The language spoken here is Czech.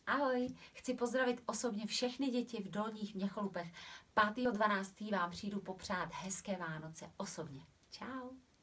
Ahoj, chci pozdravit osobně všechny děti v Dolních Měcholupech. 5.12. vám přijdu popřát hezké Vánoce osobně. Čau.